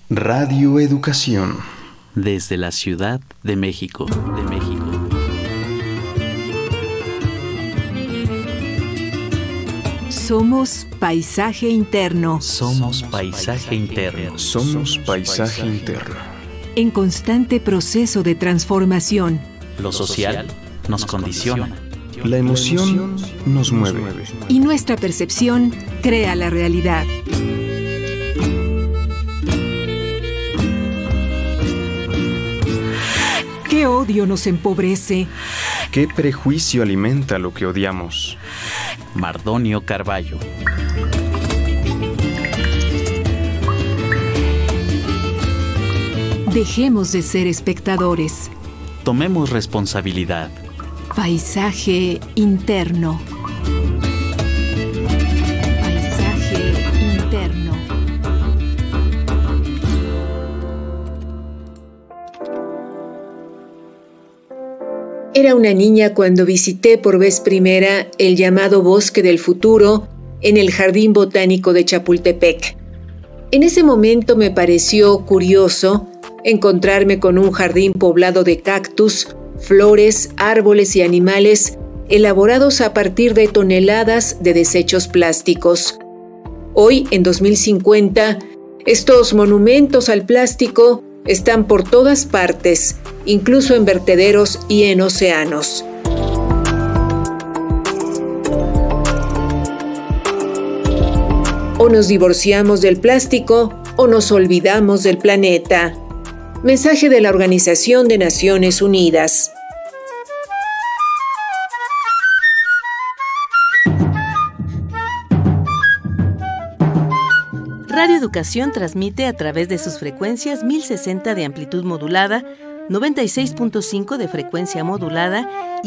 Radio Educación. Desde la Ciudad de México. Somos paisaje interno. Somos paisaje interno. Somos paisaje interno. En constante proceso de transformación. Lo social nos condiciona. La emoción nos mueve. Y nuestra percepción crea la realidad. ¿Qué odio nos empobrece? ¿Qué prejuicio alimenta lo que odiamos? Mardonio Carballo. Dejemos de ser espectadores. Tomemos responsabilidad. Paisaje interno. Paisaje interno. Era una niña cuando visité por vez primera el llamado Bosque del Futuro en el Jardín Botánico de Chapultepec. En ese momento me pareció curioso encontrarme con un jardín poblado de cactus, flores, árboles y animales elaborados a partir de toneladas de desechos plásticos. Hoy, en 2050, estos monumentos al plástico están por todas partes, incluso en vertederos y en océanos. O nos divorciamos del plástico o nos olvidamos del planeta. Mensaje de la Organización de Naciones Unidas. Radio Educación transmite a través de sus frecuencias 1060 de amplitud modulada, 96.5 de frecuencia modulada y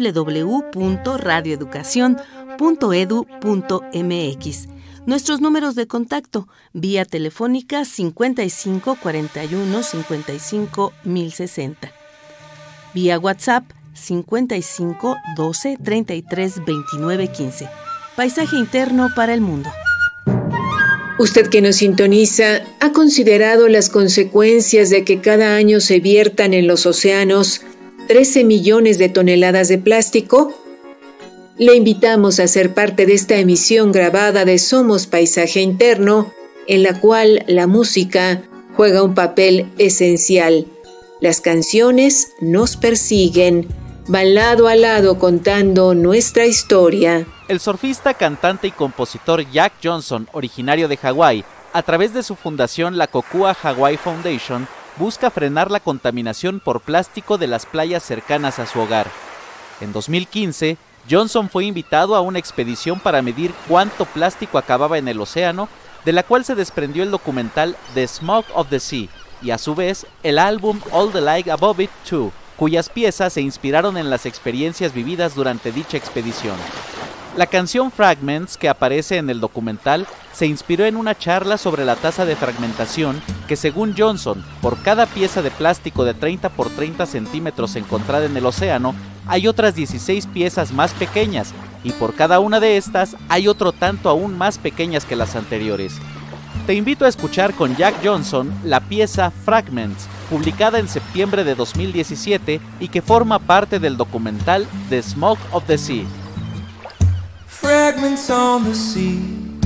www.radioeducacion.edu.mx. Nuestros números de contacto: vía telefónica 55 41 55 1060. Vía WhatsApp 55 12 33 29 15. Paisaje interno para el mundo. Usted que nos sintoniza, ¿ha considerado las consecuencias de que cada año se viertan en los océanos 13 millones de toneladas de plástico? Le invitamos a ser parte de esta emisión grabada de Somos Paisaje Interno, en la cual la música juega un papel esencial. Las canciones nos persiguen, van lado a lado contando nuestra historia. El surfista, cantante y compositor Jack Johnson, originario de Hawái, a través de su fundación la Kokua Hawaii Foundation, busca frenar la contaminación por plástico de las playas cercanas a su hogar. En 2015, Johnson fue invitado a una expedición para medir cuánto plástico acababa en el océano, de la cual se desprendió el documental The Smoke of the Sea, y a su vez el álbum All the Light Above It 2, cuyas piezas se inspiraron en las experiencias vividas durante dicha expedición. La canción Fragments, que aparece en el documental, se inspiró en una charla sobre la tasa de fragmentación que, según Johnson, por cada pieza de plástico de 30 por 30 centímetros encontrada en el océano, hay otras 16 piezas más pequeñas, y por cada una de estas hay otro tanto aún más pequeñas que las anteriores. Te invito a escuchar con Jack Johnson la pieza Fragments, publicada en septiembre de 2017 y que forma parte del documental The Smoke of the Sea. Fragments on the sea,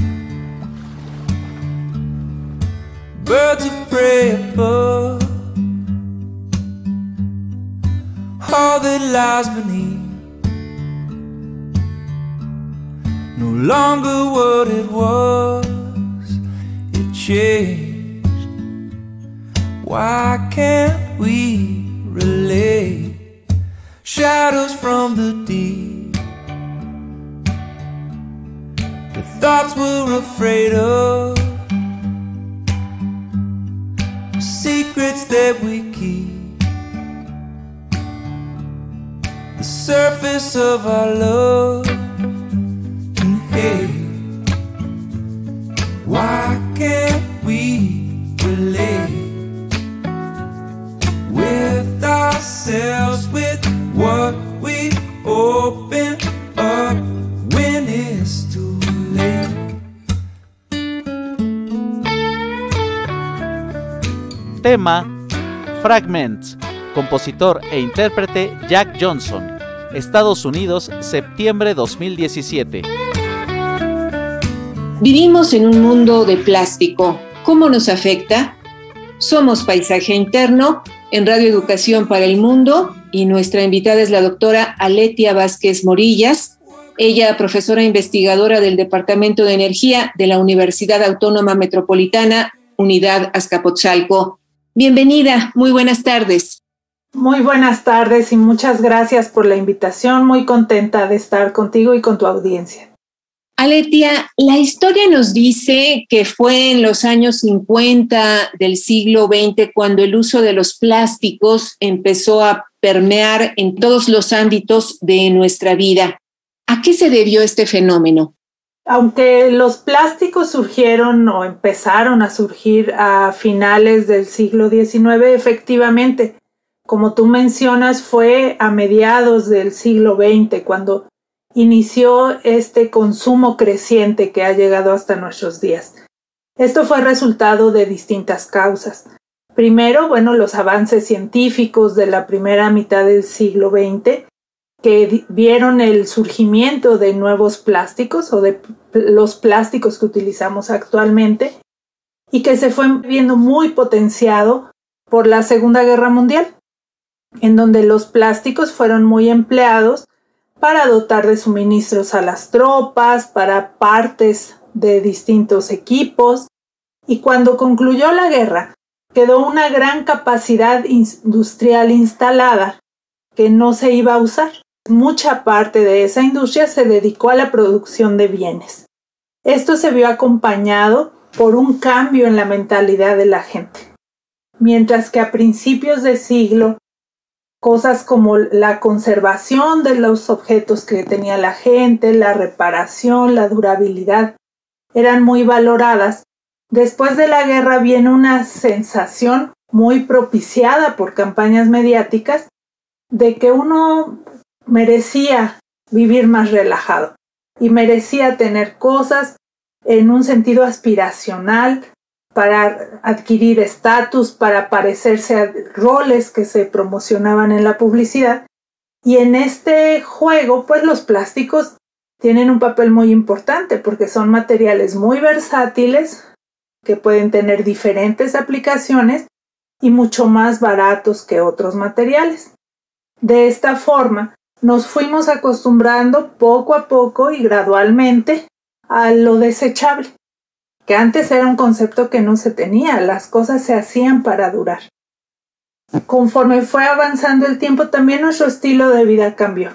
birds of prey above, all that lies beneath, no longer what it was, it changed. Why can't we relate shadows from the deep? The thoughts we're afraid of, secrets that we keep, the surface of our love and hate. Why can't we relate with ourselves, with what we open up when it's too late? Tema: Fragments. Compositor e intérprete Jack Johnson. Estados Unidos, septiembre 2017. Vivimos en un mundo de plástico. ¿Cómo nos afecta? Somos Paisaje Interno en Radio Educación para el Mundo y nuestra invitada es la doctora Aletia Vázquez Morillas. Ella, profesora investigadora del Departamento de Energía de la Universidad Autónoma Metropolitana, Unidad Azcapotzalco. Bienvenida, muy buenas tardes. Muy buenas tardes y muchas gracias por la invitación. Muy contenta de estar contigo y con tu audiencia. Aletia, la historia nos dice que fue en los años 50 del siglo XX cuando el uso de los plásticos empezó a permear en todos los ámbitos de nuestra vida. ¿A qué se debió este fenómeno? Aunque los plásticos surgieron o empezaron a surgir a finales del siglo XIX, efectivamente, como tú mencionas, fue a mediados del siglo XX cuando inició este consumo creciente que ha llegado hasta nuestros días. Esto fue resultado de distintas causas. Primero, los avances científicos de la primera mitad del siglo XX que vieron el surgimiento de nuevos plásticos o de los plásticos que utilizamos actualmente y que se fue viendo muy potenciado por la Segunda Guerra Mundial, en donde los plásticos fueron muy empleados para dotar de suministros a las tropas, para partes de distintos equipos, y cuando concluyó la guerra, quedó una gran capacidad industrial instalada que no se iba a usar. Mucha parte de esa industria se dedicó a la producción de bienes. Esto se vio acompañado por un cambio en la mentalidad de la gente. Mientras que a principios de siglo, cosas como la conservación de los objetos que tenía la gente, la reparación, la durabilidad, eran muy valoradas. Después de la guerra viene una sensación muy propiciada por campañas mediáticas de que uno merecía vivir más relajado y merecía tener cosas en un sentido aspiracional para adquirir estatus, para parecerse a roles que se promocionaban en la publicidad. Y en este juego, los plásticos tienen un papel muy importante porque son materiales muy versátiles que pueden tener diferentes aplicaciones y mucho más baratos que otros materiales. De esta forma, nos fuimos acostumbrando poco a poco y gradualmente a lo desechable, que antes era un concepto que no se tenía, las cosas se hacían para durar. Conforme fue avanzando el tiempo, también nuestro estilo de vida cambió.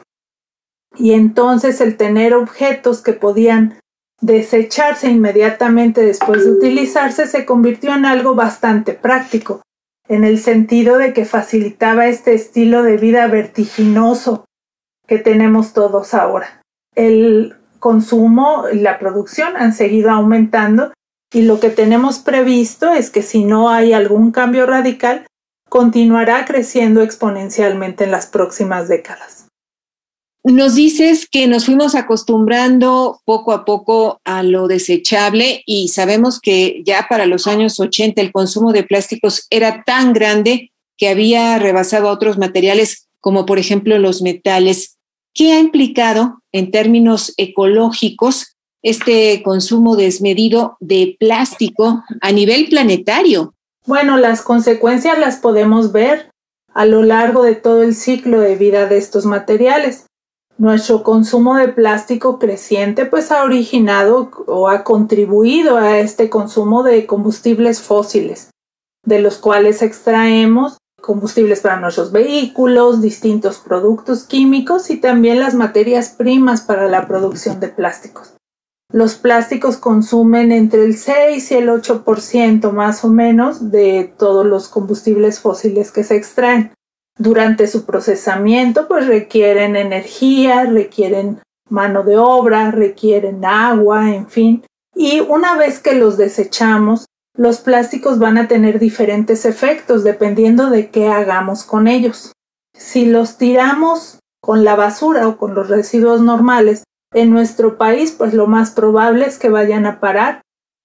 Y entonces el tener objetos que podían desecharse inmediatamente después de utilizarse se convirtió en algo bastante práctico, en el sentido de que facilitaba este estilo de vida vertiginoso que tenemos todos ahora. El consumo y la producción han seguido aumentando y lo que tenemos previsto es que si no hay algún cambio radical, continuará creciendo exponencialmente en las próximas décadas. Nos dices que nos fuimos acostumbrando poco a poco a lo desechable y sabemos que ya para los años 80 el consumo de plásticos era tan grande que había rebasado a otros materiales como por ejemplo los metales. ¿Qué ha implicado en términos ecológicos este consumo desmedido de plástico a nivel planetario? Las consecuencias las podemos ver a lo largo de todo el ciclo de vida de estos materiales. Nuestro consumo de plástico creciente ha originado o ha contribuido a este consumo de combustibles fósiles, de los cuales extraemos combustibles para nuestros vehículos, distintos productos químicos y también las materias primas para la producción de plásticos. Los plásticos consumen entre el 6 y el 8% más o menos de todos los combustibles fósiles que se extraen. Durante su procesamiento, requieren energía, requieren mano de obra, requieren agua, en fin. Y una vez que los desechamos, los plásticos van a tener diferentes efectos dependiendo de qué hagamos con ellos. Si los tiramos con la basura o con los residuos normales, en nuestro país, lo más probable es que vayan a parar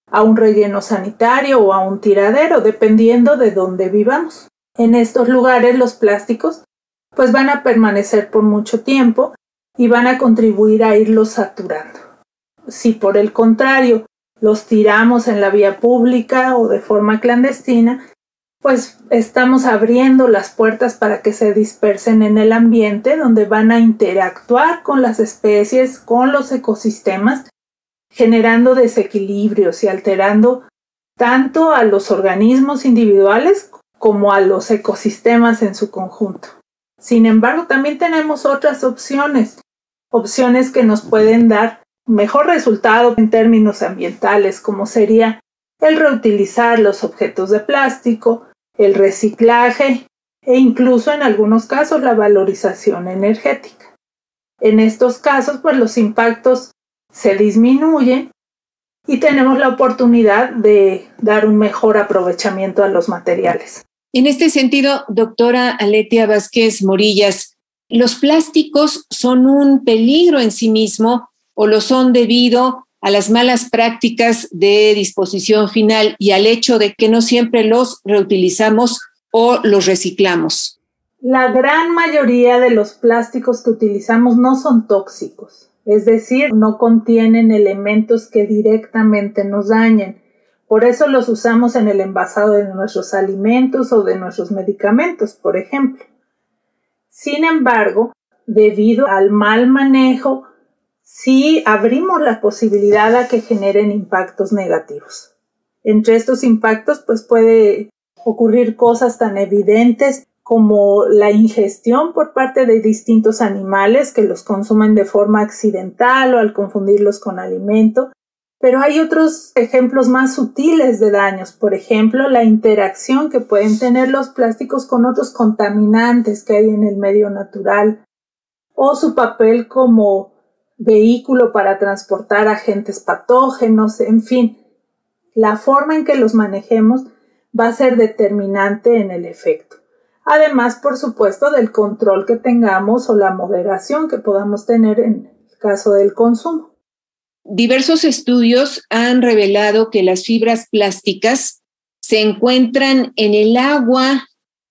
a un relleno sanitario o a un tiradero, dependiendo de dónde vivamos. En estos lugares los plásticos pues van a permanecer por mucho tiempo y van a contribuir a irlos saturando. Si por el contrario los tiramos en la vía pública o de forma clandestina, pues estamos abriendo las puertas para que se dispersen en el ambiente, donde van a interactuar con las especies, con los ecosistemas, generando desequilibrios y alterando tanto a los organismos individuales como a los ecosistemas en su conjunto. Sin embargo, también tenemos otras opciones que nos pueden dar mejor resultado en términos ambientales, como sería el reutilizar los objetos de plástico, el reciclaje e incluso en algunos casos la valorización energética. En estos casos, pues los impactos se disminuyen y tenemos la oportunidad de dar un mejor aprovechamiento a los materiales. En este sentido, doctora Aletia Vázquez Morillas, ¿los plásticos son un peligro en sí mismo o lo son debido a las malas prácticas de disposición final y al hecho de que no siempre los reutilizamos o los reciclamos? La gran mayoría de los plásticos que utilizamos no son tóxicos, es decir, no contienen elementos que directamente nos dañen. Por eso los usamos en el envasado de nuestros alimentos o de nuestros medicamentos, por ejemplo. Sin embargo, debido al mal manejo, sí abrimos la posibilidad a que generen impactos negativos. Entre estos impactos, pues puede ocurrir cosas tan evidentes como la ingestión por parte de distintos animales que los consumen de forma accidental o al confundirlos con alimento. Pero hay otros ejemplos más sutiles de daños, por ejemplo, la interacción que pueden tener los plásticos con otros contaminantes que hay en el medio natural, o su papel como vehículo para transportar agentes patógenos, en fin, la forma en que los manejemos va a ser determinante en el efecto. Además, por supuesto, del control que tengamos o la moderación que podamos tener en el caso del consumo. Diversos estudios han revelado que las fibras plásticas se encuentran en el agua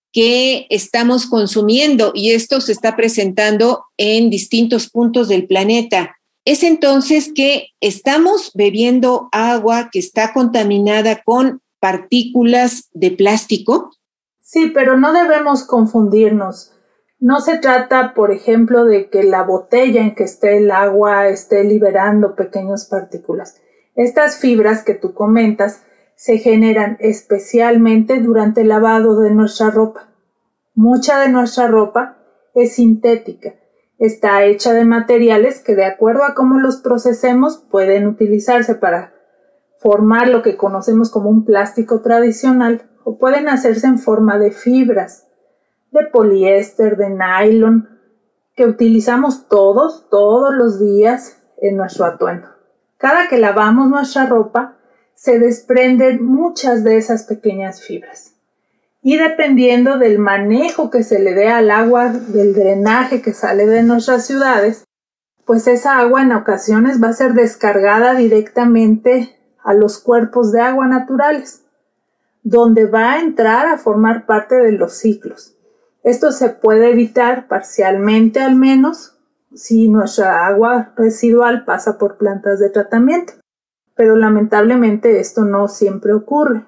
que estamos consumiendo y esto se está presentando en distintos puntos del planeta. ¿Es entonces que estamos bebiendo agua que está contaminada con partículas de plástico? Sí, pero no debemos confundirnos. No se trata, por ejemplo, de que la botella en que esté el agua esté liberando pequeñas partículas. Estas fibras que tú comentas se generan especialmente durante el lavado de nuestra ropa. Mucha de nuestra ropa es sintética. Está hecha de materiales que, de acuerdo a cómo los procesemos, pueden utilizarse para formar lo que conocemos como un plástico tradicional o pueden hacerse en forma de fibras, de poliéster, de nylon, que utilizamos todos los días en nuestro atuendo. Cada que lavamos nuestra ropa, se desprenden muchas de esas pequeñas fibras. Y dependiendo del manejo que se le dé al agua, del drenaje que sale de nuestras ciudades, pues esa agua en ocasiones va a ser descargada directamente a los cuerpos de agua naturales, donde va a entrar a formar parte de los ciclos. Esto se puede evitar parcialmente al menos si nuestra agua residual pasa por plantas de tratamiento, pero lamentablemente esto no siempre ocurre.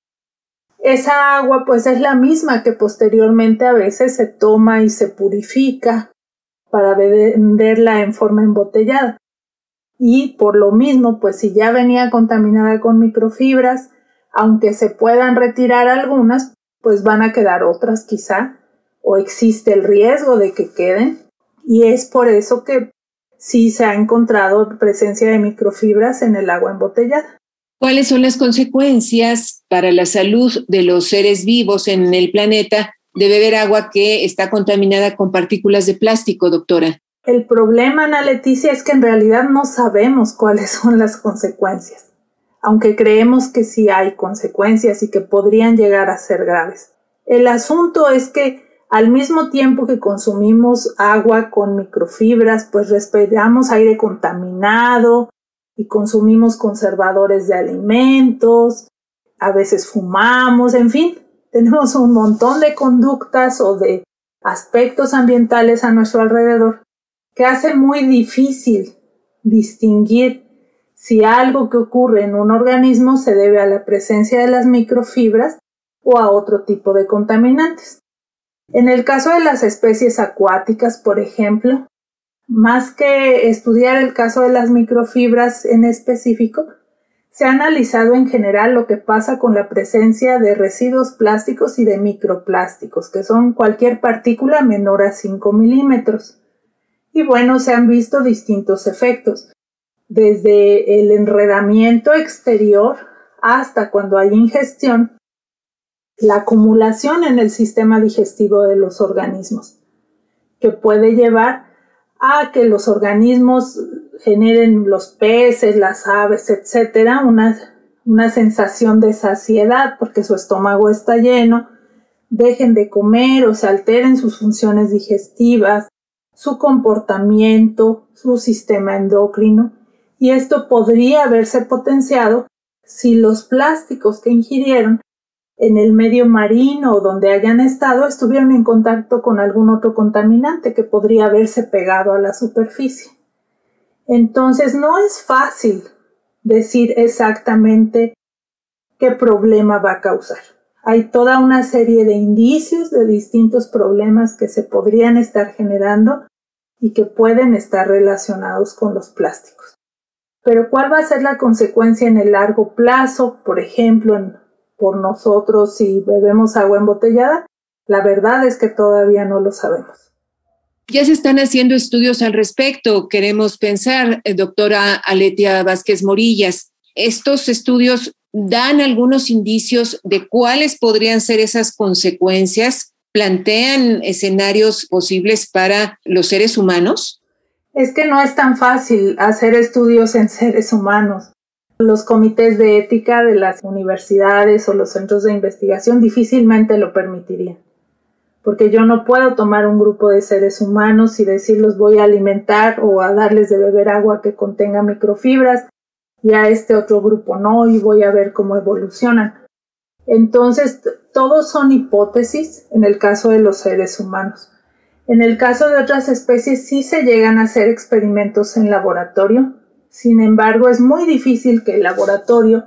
Esa agua pues es la misma que posteriormente a veces se toma y se purifica para venderla en forma embotellada. Y por lo mismo, pues si ya venía contaminada con microfibras, aunque se puedan retirar algunas, pues van a quedar otras quizá, o existe el riesgo de que queden, y es por eso que sí se ha encontrado presencia de microfibras en el agua embotellada. ¿Cuáles son las consecuencias para la salud de los seres vivos en el planeta de beber agua que está contaminada con partículas de plástico, doctora? El problema, Ana Leticia, es que en realidad no sabemos cuáles son las consecuencias, aunque creemos que sí hay consecuencias y que podrían llegar a ser graves. El asunto es que al mismo tiempo que consumimos agua con microfibras, pues respiramos aire contaminado y consumimos conservadores de alimentos, a veces fumamos, en fin, tenemos un montón de conductas o de aspectos ambientales a nuestro alrededor que hace muy difícil distinguir si algo que ocurre en un organismo se debe a la presencia de las microfibras o a otro tipo de contaminantes. En el caso de las especies acuáticas, por ejemplo, más que estudiar el caso de las microfibras en específico, se ha analizado en general lo que pasa con la presencia de residuos plásticos y de microplásticos, que son cualquier partícula menor a 5 milímetros. Y bueno, se han visto distintos efectos, desde el enredamiento exterior hasta cuando hay ingestión, la acumulación en el sistema digestivo de los organismos, que puede llevar a que los organismos generen, los peces, las aves, etcétera, una sensación de saciedad porque su estómago está lleno, dejen de comer o se alteren sus funciones digestivas, su comportamiento, su sistema endocrino, y esto podría haberse potenciado si los plásticos que ingirieron en el medio marino o donde hayan estado estuvieron en contacto con algún otro contaminante que podría haberse pegado a la superficie. Entonces no es fácil decir exactamente qué problema va a causar. Hay toda una serie de indicios de distintos problemas que se podrían estar generando y que pueden estar relacionados con los plásticos. Pero ¿cuál va a ser la consecuencia en el largo plazo? Por ejemplo, por nosotros si bebemos agua embotellada, la verdad es que todavía no lo sabemos. Ya se están haciendo estudios al respecto, queremos pensar, doctora Aletia Vázquez Morillas. Estos estudios dan algunos indicios de cuáles podrían ser esas consecuencias, plantean escenarios posibles para los seres humanos. Es que no es tan fácil hacer estudios en seres humanos. Los comités de ética de las universidades o los centros de investigación difícilmente lo permitirían, porque yo no puedo tomar un grupo de seres humanos y decirlos voy a alimentar o a darles de beber agua que contenga microfibras y a este otro grupo no, y voy a ver cómo evolucionan. Entonces, todos son hipótesis en el caso de los seres humanos. En el caso de otras especies sí se llegan a hacer experimentos en laboratorio. Sin embargo, es muy difícil que el laboratorio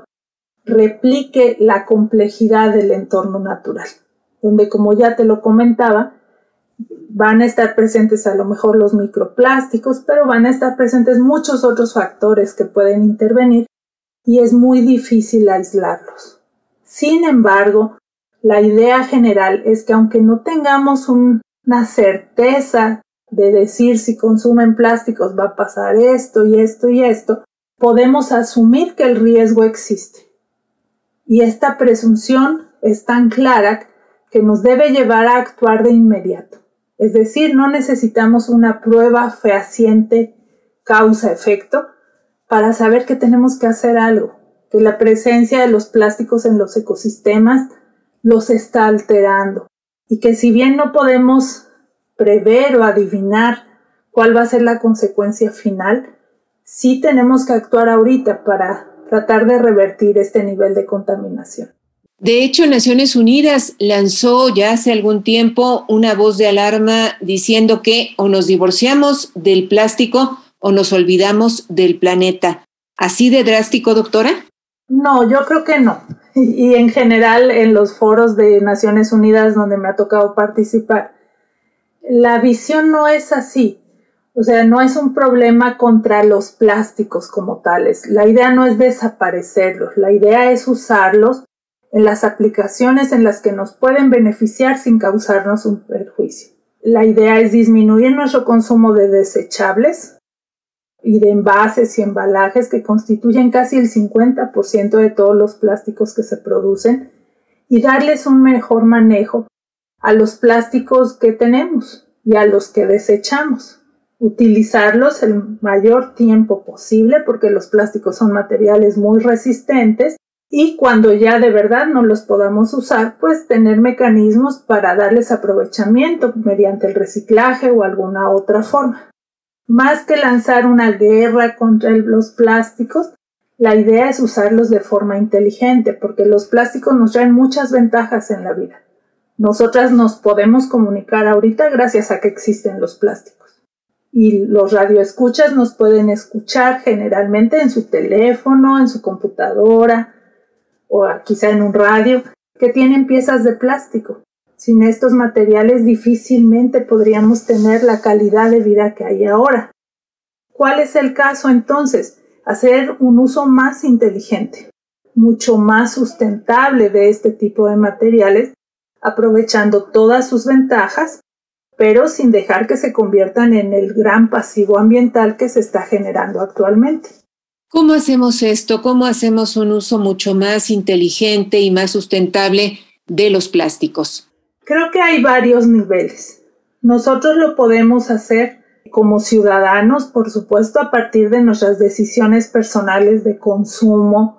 replique la complejidad del entorno natural, donde, como ya te lo comentaba, van a estar presentes a lo mejor los microplásticos, pero van a estar presentes muchos otros factores que pueden intervenir y es muy difícil aislarlos. Sin embargo, la idea general es que aunque no tengamos una certeza de decir si consumen plásticos va a pasar esto y esto y esto, podemos asumir que el riesgo existe. Y esta presunción es tan clara que nos debe llevar a actuar de inmediato. Es decir, no necesitamos una prueba fehaciente causa-efecto para saber que tenemos que hacer algo, que la presencia de los plásticos en los ecosistemas los está alterando y que si bien no podemos prever o adivinar cuál va a ser la consecuencia final, sí tenemos que actuar ahorita para tratar de revertir este nivel de contaminación. De hecho, Naciones Unidas lanzó ya hace algún tiempo una voz de alarma diciendo que o nos divorciamos del plástico o nos olvidamos del planeta. ¿Así de drástico, doctora? No, yo creo que no. Y en general en los foros de Naciones Unidas donde me ha tocado participar, la visión no es así. O sea, no es un problema contra los plásticos como tales. La idea no es desaparecerlos, la idea es usarlos en las aplicaciones en las que nos pueden beneficiar sin causarnos un perjuicio. La idea es disminuir nuestro consumo de desechables y de envases y embalajes que constituyen casi el 50% de todos los plásticos que se producen y darles un mejor manejo a los plásticos que tenemos y a los que desechamos. Utilizarlos el mayor tiempo posible porque los plásticos son materiales muy resistentes y cuando ya de verdad no los podamos usar, pues tener mecanismos para darles aprovechamiento mediante el reciclaje o alguna otra forma. Más que lanzar una guerra contra los plásticos, la idea es usarlos de forma inteligente, porque los plásticos nos traen muchas ventajas en la vida. Nosotras nos podemos comunicar ahorita gracias a que existen los plásticos. Y los radioescuchas nos pueden escuchar generalmente en su teléfono, en su computadora o quizá en un radio, que tienen piezas de plástico. Sin estos materiales difícilmente podríamos tener la calidad de vida que hay ahora. ¿Cuál es el caso entonces? Hacer un uso más inteligente, mucho más sustentable de este tipo de materiales, aprovechando todas sus ventajas, pero sin dejar que se conviertan en el gran pasivo ambiental que se está generando actualmente. ¿Cómo hacemos esto? ¿Cómo hacemos un uso mucho más inteligente y más sustentable de los plásticos? Creo que hay varios niveles. Nosotros lo podemos hacer como ciudadanos, por supuesto, a partir de nuestras decisiones personales de consumo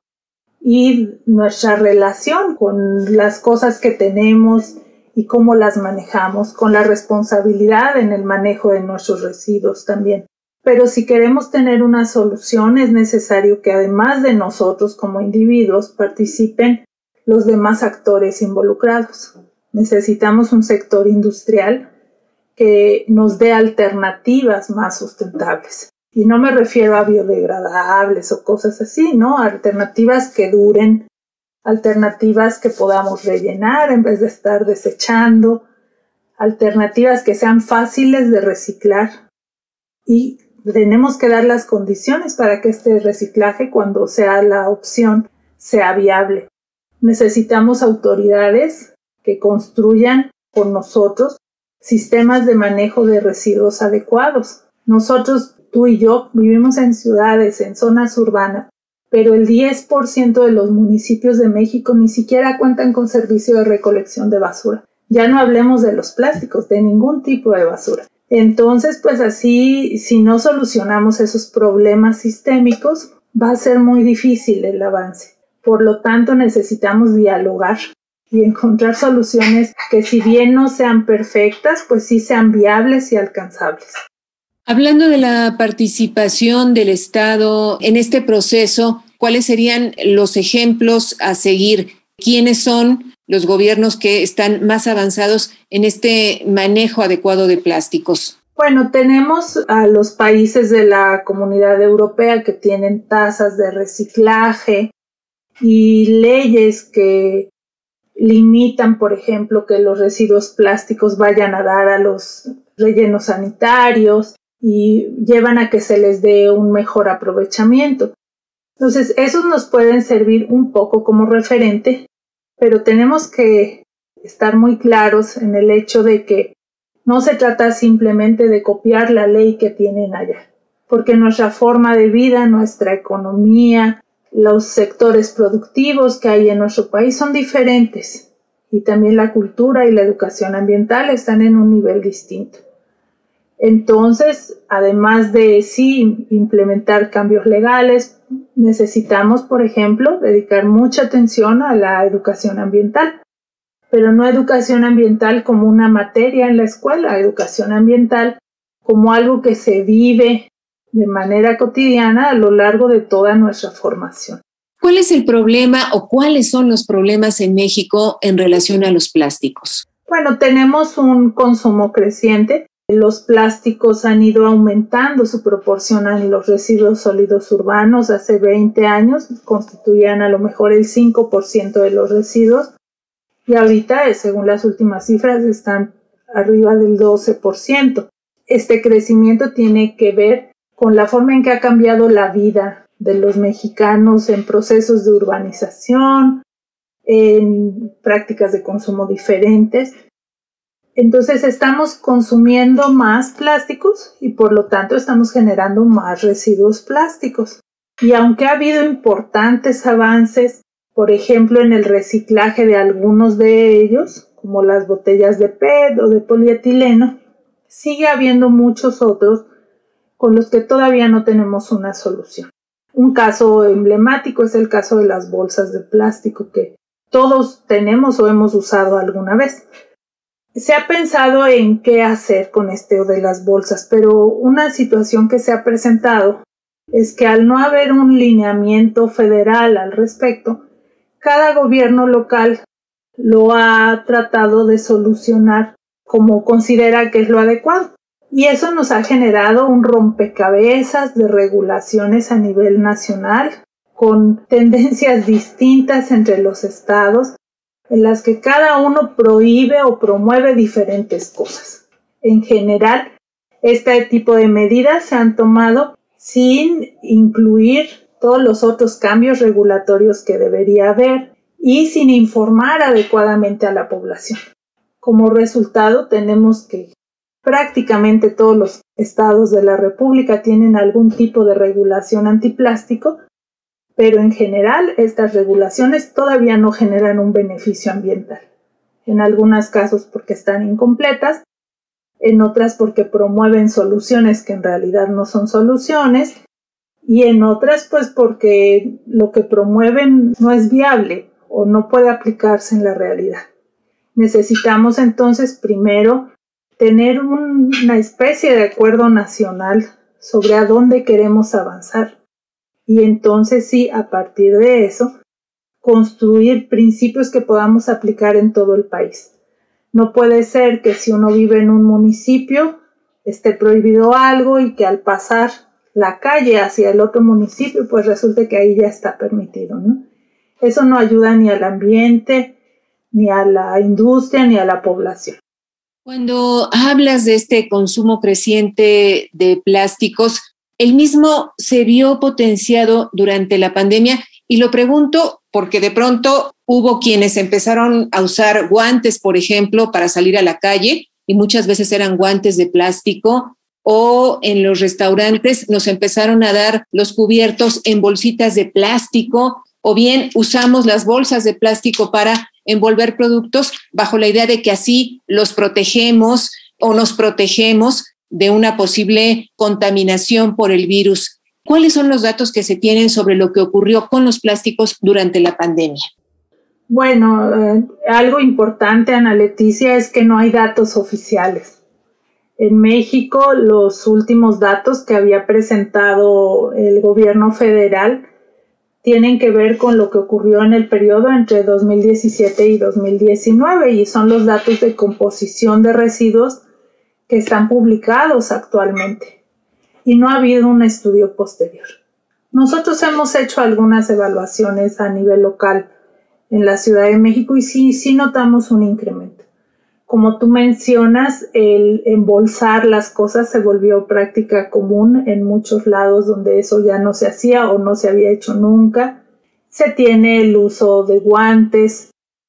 y nuestra relación con las cosas que tenemos y cómo las manejamos, con la responsabilidad en el manejo de nuestros residuos también. Pero si queremos tener una solución, es necesario que además de nosotros como individuos participen los demás actores involucrados. Necesitamos un sector industrial que nos dé alternativas más sustentables. Y no me refiero a biodegradables o cosas así, ¿no? Alternativas que duren, alternativas que podamos rellenar en vez de estar desechando, alternativas que sean fáciles de reciclar. Y tenemos que dar las condiciones para que este reciclaje, cuando sea la opción, sea viable. Necesitamos autoridades que construyan con nosotros sistemas de manejo de residuos adecuados. Nosotros, tú y yo, vivimos en ciudades, en zonas urbanas, pero el 10% de los municipios de México ni siquiera cuentan con servicio de recolección de basura. Ya no hablemos de los plásticos, de ningún tipo de basura. Entonces, pues así, si no solucionamos esos problemas sistémicos, va a ser muy difícil el avance. Por lo tanto, necesitamos dialogar y encontrar soluciones que, si bien no sean perfectas, pues sí sean viables y alcanzables. Hablando de la participación del Estado en este proceso, ¿cuáles serían los ejemplos a seguir? ¿Quiénes son los gobiernos que están más avanzados en este manejo adecuado de plásticos? Bueno, tenemos a los países de la Comunidad Europea que tienen tasas de reciclaje y leyes que limitan, por ejemplo, que los residuos plásticos vayan a dar a los rellenos sanitarios y llevan a que se les dé un mejor aprovechamiento. Entonces, esos nos pueden servir un poco como referente, pero tenemos que estar muy claros en el hecho de que no se trata simplemente de copiar la ley que tienen allá, porque nuestra forma de vida, nuestra economía, los sectores productivos que hay en nuestro país son diferentes y también la cultura y la educación ambiental están en un nivel distinto. Entonces, además de sí implementar cambios legales, necesitamos, por ejemplo, dedicar mucha atención a la educación ambiental, pero no educación ambiental como una materia en la escuela, educación ambiental como algo que se vive de manera cotidiana a lo largo de toda nuestra formación. ¿Cuál es el problema o cuáles son los problemas en México en relación a los plásticos? Bueno, tenemos un consumo creciente. Los plásticos han ido aumentando su proporción en los residuos sólidos urbanos. Hace 20 años constituían a lo mejor el 5% de los residuos y ahorita, según las últimas cifras, están arriba del 12%. Este crecimiento tiene que ver con la forma en que ha cambiado la vida de los mexicanos en procesos de urbanización, en prácticas de consumo diferentes. Entonces estamos consumiendo más plásticos y por lo tanto estamos generando más residuos plásticos. Y aunque ha habido importantes avances, por ejemplo en el reciclaje de algunos de ellos, como las botellas de PET o de polietileno, sigue habiendo muchos otros con los que todavía no tenemos una solución. Un caso emblemático es el caso de las bolsas de plástico que todos tenemos o hemos usado alguna vez. Se ha pensado en qué hacer con esto de las bolsas, pero una situación que se ha presentado es que al no haber un lineamiento federal al respecto, cada gobierno local lo ha tratado de solucionar como considera que es lo adecuado. Y eso nos ha generado un rompecabezas de regulaciones a nivel nacional, con tendencias distintas entre los estados, en las que cada uno prohíbe o promueve diferentes cosas. En general, este tipo de medidas se han tomado sin incluir todos los otros cambios regulatorios que debería haber y sin informar adecuadamente a la población. Como resultado, tenemos que prácticamente todos los estados de la República tienen algún tipo de regulación antiplástico, pero en general estas regulaciones todavía no generan un beneficio ambiental. En algunos casos porque están incompletas, en otras porque promueven soluciones que en realidad no son soluciones, y en otras pues porque lo que promueven no es viable o no puede aplicarse en la realidad. Necesitamos entonces primero tener una especie de acuerdo nacional sobre a dónde queremos avanzar y entonces sí, a partir de eso, construir principios que podamos aplicar en todo el país. No puede ser que si uno vive en un municipio esté prohibido algo y que al pasar la calle hacia el otro municipio pues resulte que ahí ya está permitido, ¿no? Eso no ayuda ni al ambiente, ni a la industria, ni a la población. Cuando hablas de este consumo creciente de plásticos, el mismo se vio potenciado durante la pandemia y lo pregunto porque de pronto hubo quienes empezaron a usar guantes, por ejemplo, para salir a la calle y muchas veces eran guantes de plástico, o en los restaurantes nos empezaron a dar los cubiertos en bolsitas de plástico, o bien usamos las bolsas de plástico para envolver productos bajo la idea de que así los protegemos o nos protegemos de una posible contaminación por el virus. ¿Cuáles son los datos que se tienen sobre lo que ocurrió con los plásticos durante la pandemia? Bueno, algo importante, Ana Leticia, es que no hay datos oficiales. En México, los últimos datos que había presentado el gobierno federal tienen que ver con lo que ocurrió en el periodo entre 2017 y 2019 y son los datos de composición de residuos que están publicados actualmente y no ha habido un estudio posterior. Nosotros hemos hecho algunas evaluaciones a nivel local en la Ciudad de México y sí notamos un incremento. Como tú mencionas, el embolsar las cosas se volvió práctica común en muchos lados donde eso ya no se hacía o no se había hecho nunca. Se tiene el uso de guantes,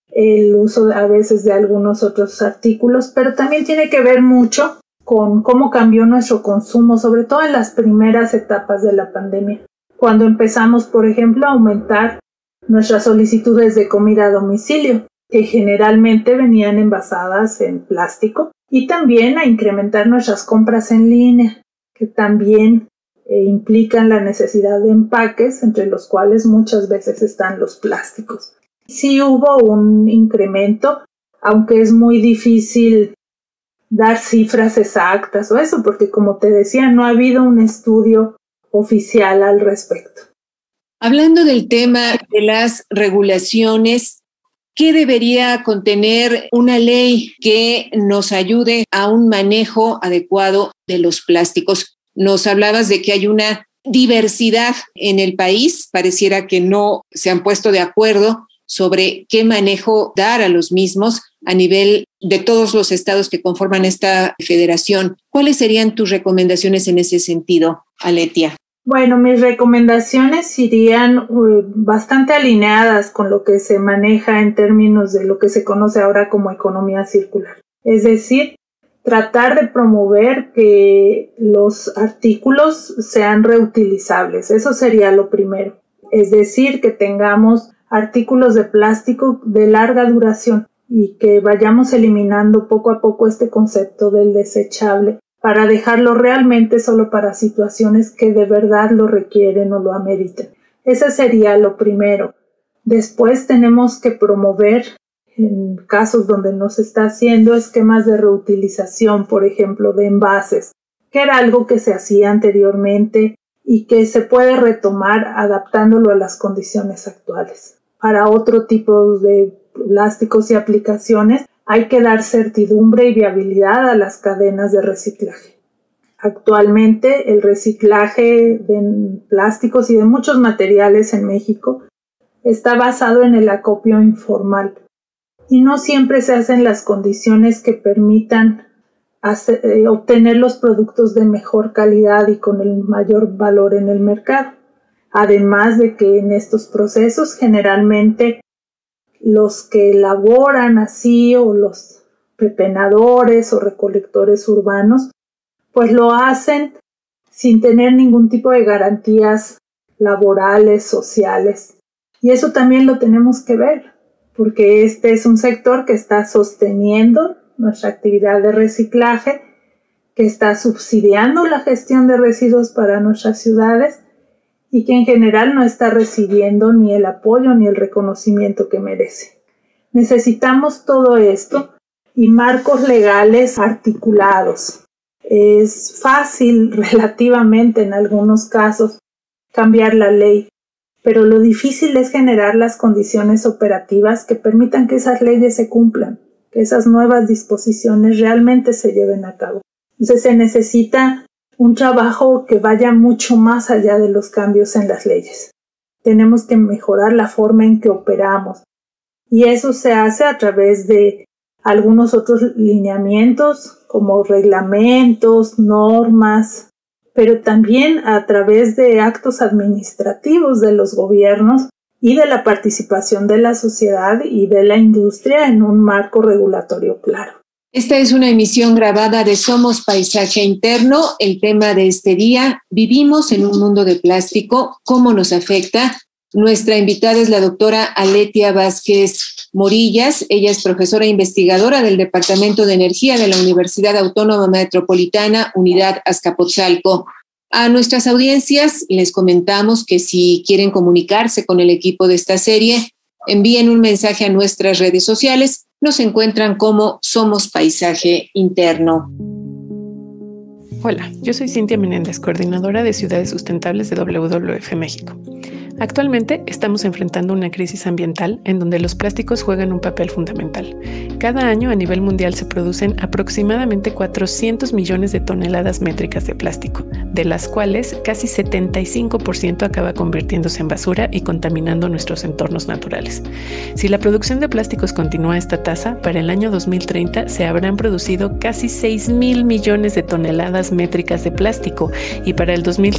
el uso a veces de algunos otros artículos, pero también tiene que ver mucho con cómo cambió nuestro consumo, sobre todo en las primeras etapas de la pandemia. Cuando empezamos, por ejemplo, a aumentar nuestras solicitudes de comida a domicilio, que generalmente venían envasadas en plástico, y también a incrementar nuestras compras en línea, que también implican la necesidad de empaques, entre los cuales muchas veces están los plásticos. Sí hubo un incremento, aunque es muy difícil dar cifras exactas o eso, porque como te decía, no ha habido un estudio oficial al respecto. Hablando del tema de las regulaciones, ¿qué debería contener una ley que nos ayude a un manejo adecuado de los plásticos? Nos hablabas de que hay una diversidad en el país, pareciera que no se han puesto de acuerdo sobre qué manejo dar a los mismos a nivel de todos los estados que conforman esta federación. ¿Cuáles serían tus recomendaciones en ese sentido, Aletia? Bueno, mis recomendaciones irían bastante alineadas con lo que se maneja en términos de lo que se conoce ahora como economía circular. Es decir, tratar de promover que los artículos sean reutilizables. Eso sería lo primero. Es decir, que tengamos artículos de plástico de larga duración y que vayamos eliminando poco a poco este concepto del desechable para dejarlo realmente solo para situaciones que de verdad lo requieren o lo ameriten. Ese sería lo primero. Después tenemos que promover en casos donde no se está haciendo esquemas de reutilización, por ejemplo, de envases, que era algo que se hacía anteriormente y que se puede retomar adaptándolo a las condiciones actuales. Para otro tipo de plásticos y aplicaciones hay que dar certidumbre y viabilidad a las cadenas de reciclaje. Actualmente el reciclaje de plásticos y de muchos materiales en México está basado en el acopio informal y no siempre se hacen las condiciones que permitan obtener los productos de mejor calidad y con el mayor valor en el mercado. Además de que en estos procesos generalmente los que elaboran así o los pepenadores o recolectores urbanos pues lo hacen sin tener ningún tipo de garantías laborales, sociales. Y eso también lo tenemos que ver, porque este es un sector que está sosteniendo nuestra actividad de reciclaje, que está subsidiando la gestión de residuos para nuestras ciudades y que en general no está recibiendo ni el apoyo ni el reconocimiento que merece. Necesitamos todo esto y marcos legales articulados. Es fácil relativamente en algunos casos cambiar la ley, pero lo difícil es generar las condiciones operativas que permitan que esas leyes se cumplan, que esas nuevas disposiciones realmente se lleven a cabo. Entonces se necesita un trabajo que vaya mucho más allá de los cambios en las leyes. Tenemos que mejorar la forma en que operamos y eso se hace a través de algunos otros lineamientos como reglamentos, normas, pero también a través de actos administrativos de los gobiernos y de la participación de la sociedad y de la industria en un marco regulatorio claro. Esta es una emisión grabada de Somos Paisaje Interno. El tema de este día, vivimos en un mundo de plástico, ¿cómo nos afecta? Nuestra invitada es la doctora Aletia Vázquez Morillas. Ella es profesora e investigadora del Departamento de Energía de la Universidad Autónoma Metropolitana, Unidad Azcapotzalco. A nuestras audiencias les comentamos que si quieren comunicarse con el equipo de esta serie, envíen un mensaje a nuestras redes sociales. Nos encuentran como Somos Paisaje Interno. Hola, yo soy Cintia Menéndez, coordinadora de Ciudades Sustentables de WWF México. Actualmente estamos enfrentando una crisis ambiental en donde los plásticos juegan un papel fundamental. Cada año a nivel mundial se producen aproximadamente 400 millones de toneladas métricas de plástico, de las cuales casi 75% acaba convirtiéndose en basura y contaminando nuestros entornos naturales. Si la producción de plásticos continúa a esta tasa, para el año 2030 se habrán producido casi 6,000 millones de toneladas métricas de plástico y para el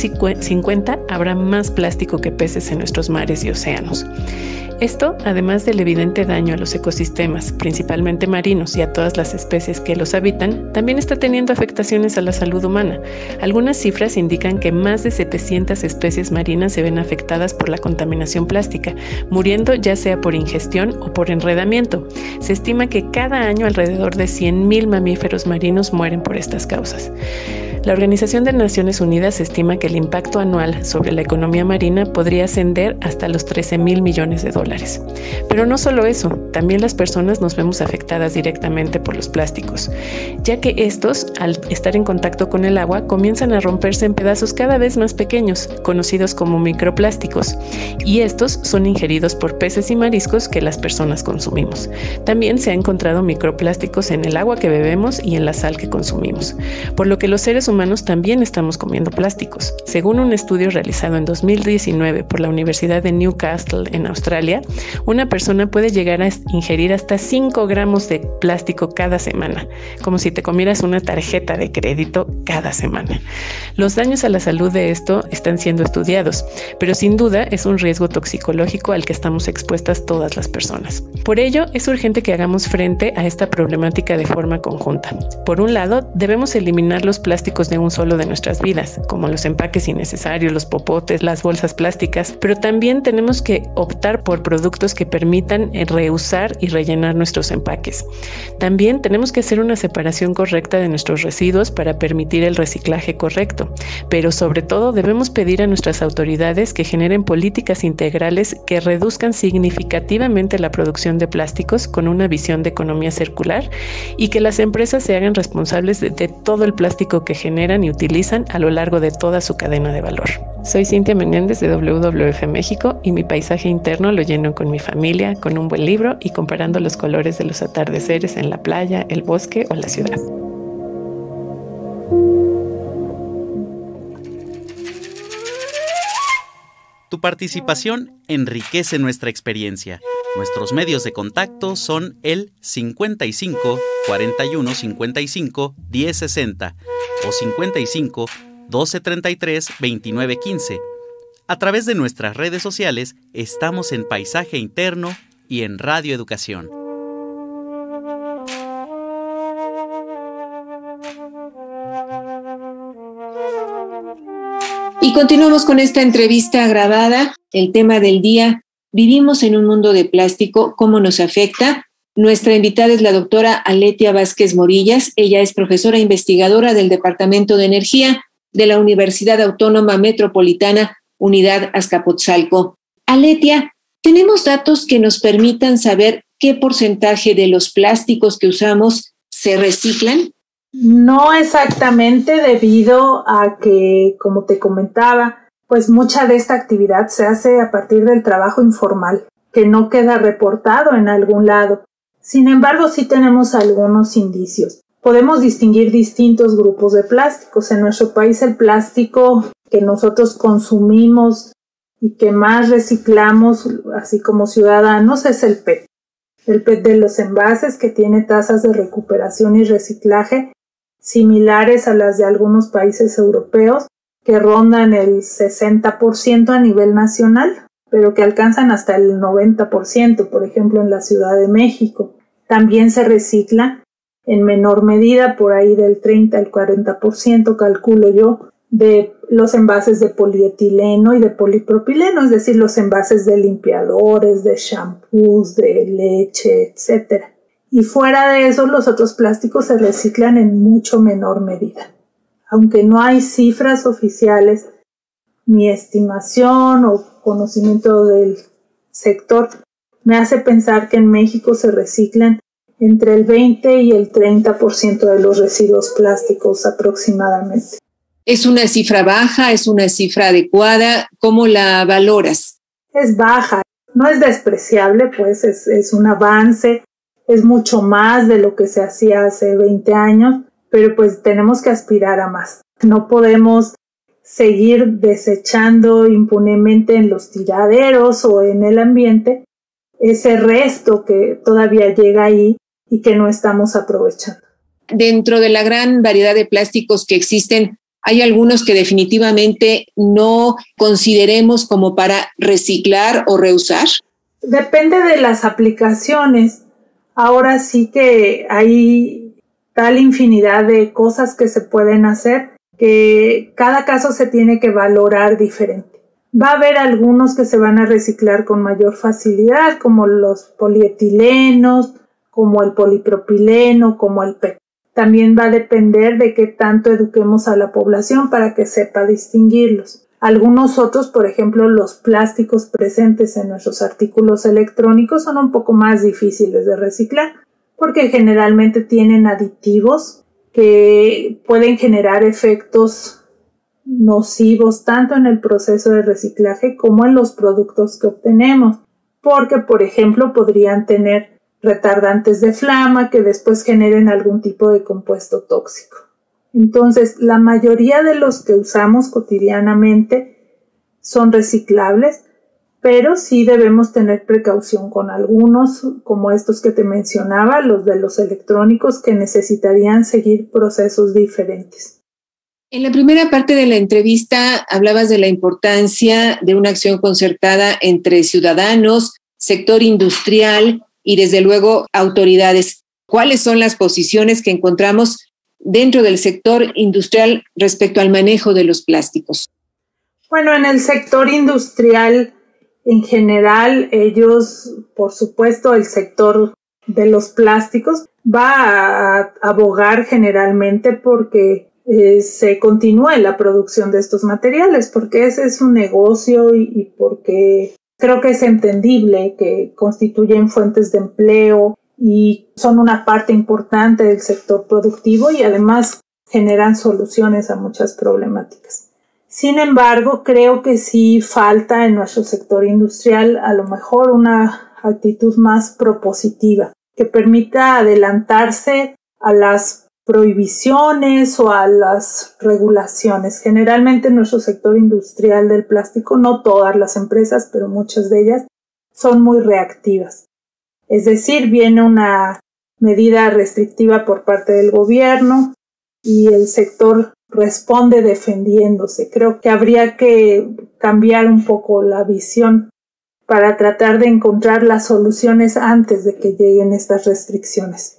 2050 habrá más plástico que peces en nuestros mares y océanos. Esto, además del evidente daño a los ecosistemas, principalmente marinos y a todas las especies que los habitan, también está teniendo afectaciones a la salud humana. Algunas cifras indican que más de 700 especies marinas se ven afectadas por la contaminación plástica, muriendo ya sea por ingestión o por enredamiento. Se estima que cada año alrededor de 100,000 mamíferos marinos mueren por estas causas. La Organización de Naciones Unidas estima que el impacto anual sobre la economía marina podría ascender hasta los 13,000 millones de dólares. Pero no solo eso, también las personas nos vemos afectadas directamente por los plásticos, ya que estos, al estar en contacto con el agua, comienzan a romperse en pedazos cada vez más pequeños, conocidos como microplásticos, y estos son ingeridos por peces y mariscos que las personas consumimos. También se han encontrado microplásticos en el agua que bebemos y en la sal que consumimos, por lo que los seres humanos también estamos comiendo plásticos. Según un estudio realizado en 2019 por la Universidad de Newcastle en Australia, una persona puede llegar a ingerir hasta 5 gramos de plástico cada semana, como si te comieras una tarjeta de crédito cada semana. Los daños a la salud de esto están siendo estudiados, pero sin duda es un riesgo toxicológico al que estamos expuestas todas las personas. Por ello, es urgente que hagamos frente a esta problemática de forma conjunta. Por un lado, debemos eliminar los plásticos de un solo de nuestras vidas, como los empaques innecesarios, los popotes, las bolsas plásticas, pero también tenemos que optar por productos que permitan reusar y rellenar nuestros empaques. También tenemos que hacer una separación correcta de nuestros residuos para permitir el reciclaje correcto, pero sobre todo debemos pedir a nuestras autoridades que generen políticas integrales que reduzcan significativamente la producción de plásticos con una visión de economía circular y que las empresas se hagan responsables de todo el plástico que generan y utilizan a lo largo de toda su cadena de valor. Soy Cintia Menéndez de WWF México y mi paisaje interno lo lleno con mi familia, con un buen libro y comparando los colores de los atardeceres en la playa, el bosque o la ciudad. Tu participación enriquece nuestra experiencia. Nuestros medios de contacto son el 55 41 55 10 60 o 55 12 33 29 15. A través de nuestras redes sociales estamos en Paisaje Interno y en Radio Educación. Y continuamos con esta entrevista grabada. El tema del día: ¿vivimos en un mundo de plástico? ¿Cómo nos afecta? Nuestra invitada es la doctora Aletia Vázquez Morillas. Ella es profesora investigadora del Departamento de Energía de la Universidad Autónoma Metropolitana, Unidad Azcapotzalco. Aletia, ¿tenemos datos que nos permitan saber qué porcentaje de los plásticos que usamos se reciclan? No exactamente, debido a que, como te comentaba, pues mucha de esta actividad se hace a partir del trabajo informal, que no queda reportado en algún lado. Sin embargo, sí tenemos algunos indicios. Podemos distinguir distintos grupos de plásticos. En nuestro país el plástico que nosotros consumimos y que más reciclamos, así como ciudadanos, es el PET. El PET de los envases, que tiene tasas de recuperación y reciclaje similares a las de algunos países europeos, que rondan el 60% a nivel nacional, pero que alcanzan hasta el 90%, por ejemplo, en la Ciudad de México. También se recicla en menor medida, por ahí del 30 al 40%, calculo yo, de los envases de polietileno y de polipropileno, es decir, los envases de limpiadores, de shampoos, de leche, etc. Y fuera de eso, los otros plásticos se reciclan en mucho menor medida. Aunque no hay cifras oficiales, mi estimación o conocimiento del sector me hace pensar que en México se reciclan entre el 20 y el 30% de los residuos plásticos aproximadamente. ¿Es una cifra baja? ¿Es una cifra adecuada? ¿Cómo la valoras? Es baja, no es despreciable, pues es un avance, es mucho más de lo que se hacía hace 20 años, pero pues tenemos que aspirar a más. No podemos seguir desechando impunemente en los tiraderos o en el ambiente ese resto que todavía llega ahí y que no estamos aprovechando. Dentro de la gran variedad de plásticos que existen, ¿hay algunos que definitivamente no consideremos como para reciclar o reusar? Depende de las aplicaciones. Ahora sí que hay tal infinidad de cosas que se pueden hacer que cada caso se tiene que valorar diferente. Va a haber algunos que se van a reciclar con mayor facilidad, como los polietilenos, como el polipropileno, como el PET. También va a depender de qué tanto eduquemos a la población para que sepa distinguirlos. Algunos otros, por ejemplo, los plásticos presentes en nuestros artículos electrónicos son un poco más difíciles de reciclar porque generalmente tienen aditivos que pueden generar efectos nocivos tanto en el proceso de reciclaje como en los productos que obtenemos, porque, por ejemplo, podrían tener retardantes de flama que después generen algún tipo de compuesto tóxico. Entonces, la mayoría de los que usamos cotidianamente son reciclables, pero sí debemos tener precaución con algunos, como estos que te mencionaba, los de los electrónicos, que necesitarían seguir procesos diferentes. En la primera parte de la entrevista hablabas de la importancia de una acción concertada entre ciudadanos, sector industrial y desde luego autoridades. ¿Cuáles son las posiciones que encontramos dentro del sector industrial respecto al manejo de los plásticos? Bueno, en el sector industrial En general, ellos, por supuesto, el sector de los plásticos va a abogar generalmente porque se continúe la producción de estos materiales, porque ese es un negocio y porque creo que es entendible que constituyen fuentes de empleo y son una parte importante del sector productivo y además generan soluciones a muchas problemáticas. Sin embargo, creo que sí falta en nuestro sector industrial a lo mejor una actitud más propositiva que permita adelantarse a las prohibiciones o a las regulaciones. Generalmente en nuestro sector industrial del plástico, no todas las empresas, pero muchas de ellas son muy reactivas. Es decir, viene una medida restrictiva por parte del gobierno y el sector responde defendiéndose. Creo que habría que cambiar un poco la visión para tratar de encontrar las soluciones antes de que lleguen estas restricciones.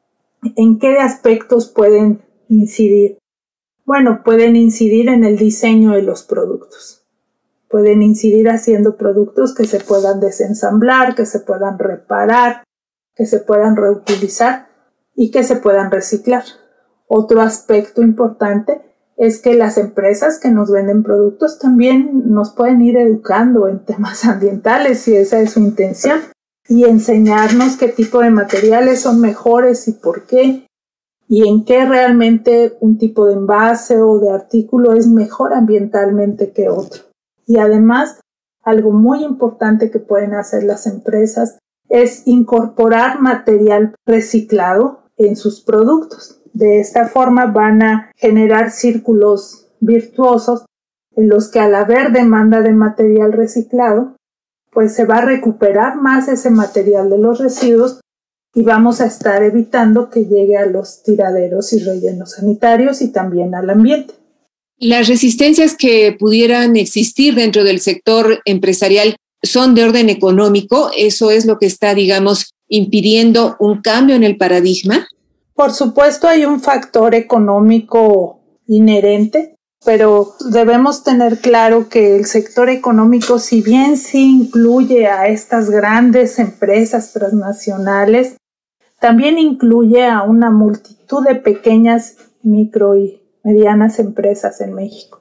¿En qué aspectos pueden incidir? Bueno, pueden incidir en el diseño de los productos. Pueden incidir haciendo productos que se puedan desensamblar, que se puedan reparar, que se puedan reutilizar y que se puedan reciclar. Otro aspecto importante es que las empresas que nos venden productos también nos pueden ir educando en temas ambientales, si esa es su intención, y enseñarnos qué tipo de materiales son mejores y por qué, y en qué realmente un tipo de envase o de artículo es mejor ambientalmente que otro. Y además, algo muy importante que pueden hacer las empresas es incorporar material reciclado en sus productos. De esta forma van a generar círculos virtuosos en los que al haber demanda de material reciclado, pues se va a recuperar más ese material de los residuos y vamos a estar evitando que llegue a los tiraderos y rellenos sanitarios y también al ambiente. Las resistencias que pudieran existir dentro del sector empresarial son de orden económico. ¿Eso es lo que está, digamos, impidiendo un cambio en el paradigma? Por supuesto, hay un factor económico inherente, pero debemos tener claro que el sector económico, si bien sí incluye a estas grandes empresas transnacionales, también incluye a una multitud de pequeñas, micro y medianas empresas en México.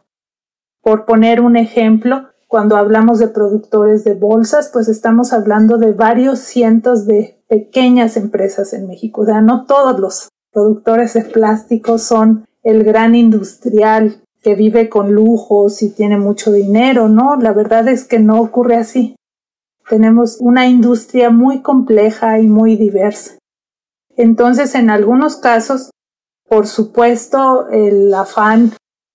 Por poner un ejemplo, cuando hablamos de productores de bolsas, pues estamos hablando de varios cientos de pequeñas empresas en México. O sea, no todos los productores de plástico son el gran industrial que vive con lujos y tiene mucho dinero, ¿no? La verdad es que no ocurre así. Tenemos una industria muy compleja y muy diversa. Entonces, en algunos casos, por supuesto, el afán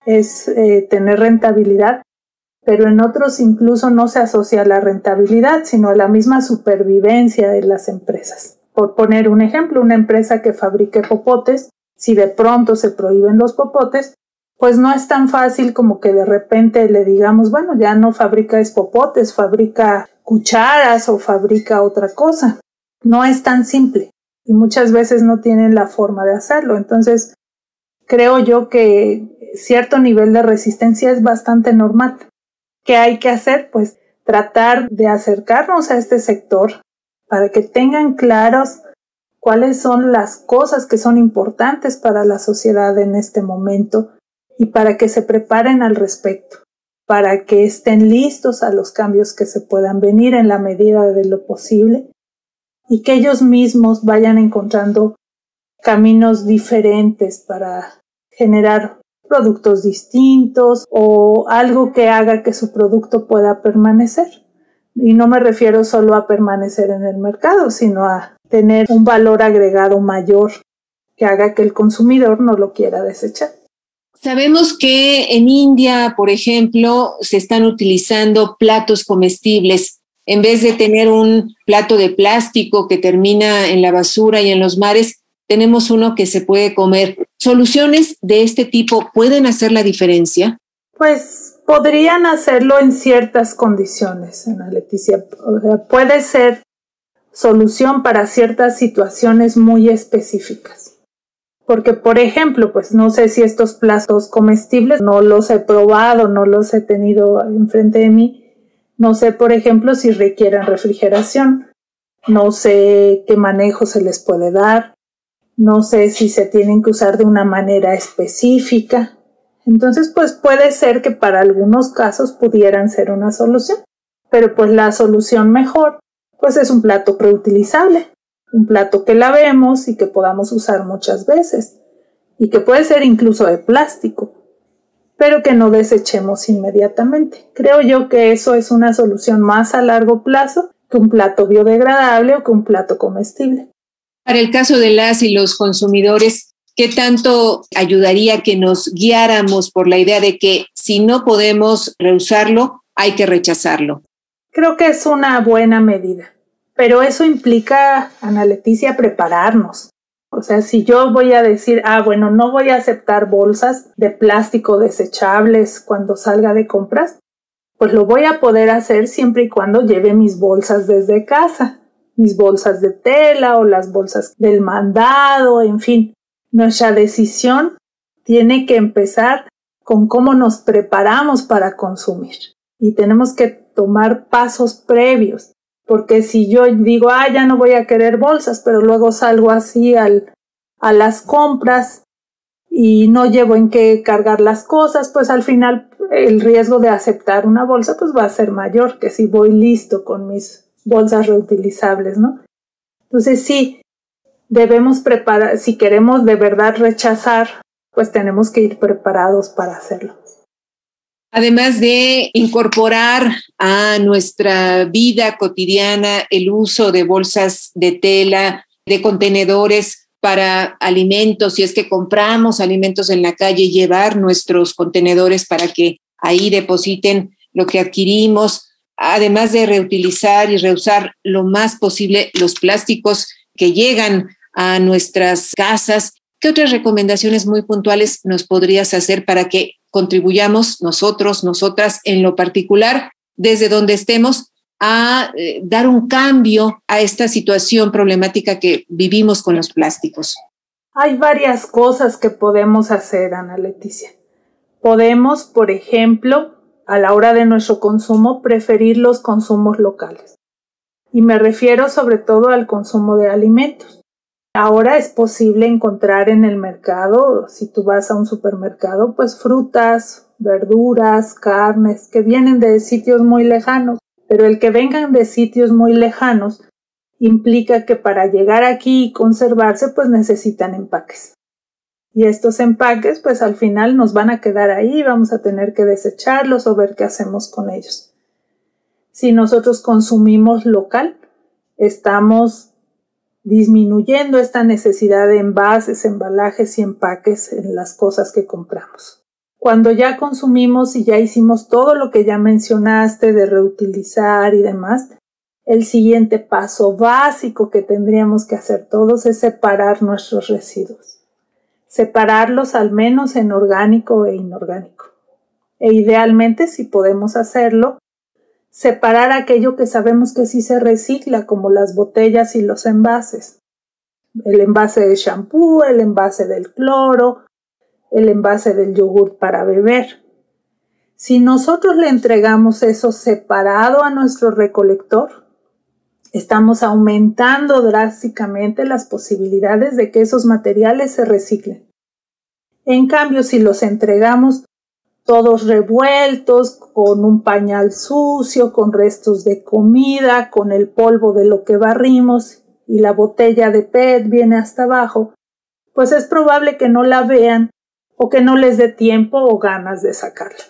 es tener rentabilidad, pero en otros incluso no se asocia a la rentabilidad, sino a la misma supervivencia de las empresas. Por poner un ejemplo, una empresa que fabrique popotes, si de pronto se prohíben los popotes, pues no es tan fácil como que de repente le digamos, bueno, ya no fabrica popotes, fabrica cucharas o fabrica otra cosa. No es tan simple y muchas veces no tienen la forma de hacerlo. Entonces, creo yo que cierto nivel de resistencia es bastante normal. ¿Qué hay que hacer? Pues tratar de acercarnos a este sector para que tengan claros cuáles son las cosas que son importantes para la sociedad en este momento y para que se preparen al respecto, para que estén listos a los cambios que se puedan venir en la medida de lo posible y que ellos mismos vayan encontrando caminos diferentes para generar productos distintos o algo que haga que su producto pueda permanecer. Y no me refiero solo a permanecer en el mercado, sino a tener un valor agregado mayor que haga que el consumidor no lo quiera desechar. Sabemos que en India, por ejemplo, se están utilizando platos comestibles. En vez de tener un plato de plástico que termina en la basura y en los mares, tenemos uno que se puede comer. ¿Soluciones de este tipo pueden hacer la diferencia? Pues podrían hacerlo en ciertas condiciones, Ana Leticia. O sea, puede ser solución para ciertas situaciones muy específicas. Porque, por ejemplo, pues no sé si estos platos comestibles, no los he probado, no los he tenido enfrente de mí, No sé, por ejemplo, si requieren refrigeración, no sé qué manejo se les puede dar, no sé si se tienen que usar de una manera específica. Entonces, pues puede ser que para algunos casos pudieran ser una solución, pero pues la solución mejor, pues es un plato reutilizable, un plato que lavemos y que podamos usar muchas veces, y que puede ser incluso de plástico, pero que no desechemos inmediatamente. Creo yo que eso es una solución más a largo plazo que un plato biodegradable o que un plato comestible. Para el caso de las y los consumidores, ¿qué tanto ayudaría que nos guiáramos por la idea de que si no podemos reusarlo, hay que rechazarlo? Creo que es una buena medida, pero eso implica, Ana Leticia, prepararnos. O sea, si yo voy a decir, bueno, no voy a aceptar bolsas de plástico desechables cuando salga de compras, pues lo voy a poder hacer siempre y cuando lleve mis bolsas desde casa, mis bolsas de tela o las bolsas del mandado, en fin. Nuestra decisión tiene que empezar con cómo nos preparamos para consumir y tenemos que tomar pasos previos. Porque si yo digo, ya no voy a querer bolsas, pero luego salgo así a las compras y no llevo en qué cargar las cosas, pues al final el riesgo de aceptar una bolsa pues va a ser mayor que si voy listo con mis bolsas reutilizables, ¿no? Entonces sí, debemos preparar, si queremos de verdad rechazar, pues tenemos que ir preparados para hacerlo. Además de incorporar a nuestra vida cotidiana el uso de bolsas de tela, de contenedores para alimentos, si es que compramos alimentos en la calle, llevar nuestros contenedores para que ahí depositen lo que adquirimos, además de reutilizar y reusar lo más posible los plásticos que llegan a nuestras casas. ¿Qué otras recomendaciones muy puntuales nos podrías hacer para que contribuyamos nosotros, nosotras en lo particular, desde donde estemos, a dar un cambio a esta situación problemática que vivimos con los plásticos? Hay varias cosas que podemos hacer, Ana Leticia. Podemos, por ejemplo, a la hora de nuestro consumo, preferir los consumos locales. Y me refiero sobre todo al consumo de alimentos. Ahora es posible encontrar en el mercado, si tú vas a un supermercado, pues frutas, verduras, carnes que vienen de sitios muy lejanos. Pero el que vengan de sitios muy lejanos implica que para llegar aquí y conservarse, pues necesitan empaques. Y estos empaques, pues al final nos van a quedar ahí, vamos a tener que desecharlos o ver qué hacemos con ellos. Si nosotros consumimos local, estamos disminuyendo esta necesidad de envases, embalajes y empaques en las cosas que compramos. Cuando ya consumimos y ya hicimos todo lo que ya mencionaste de reutilizar y demás, el siguiente paso básico que tendríamos que hacer todos es separar nuestros residuos. Separarlos al menos en orgánico e inorgánico. E idealmente, si podemos hacerlo, separar aquello que sabemos que sí se recicla, como las botellas y los envases. El envase de shampoo, el envase del cloro, el envase del yogur para beber. Si nosotros le entregamos eso separado a nuestro recolector, estamos aumentando drásticamente las posibilidades de que esos materiales se reciclen. En cambio, si los entregamos todos revueltos, con un pañal sucio, con restos de comida, con el polvo de lo que barrimos y la botella de PET viene hasta abajo, pues es probable que no la vean o que no les dé tiempo o ganas de sacarla.